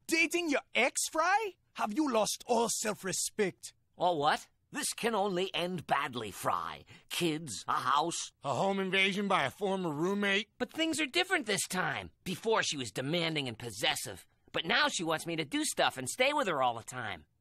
Dating your ex, Fry? Have you lost all self-respect? Or what? This can only end badly, Fry. Kids, a house. A home invasion by a former roommate. But things are different this time. Before she was demanding and possessive. But now she wants me to do stuff and stay with her all the time.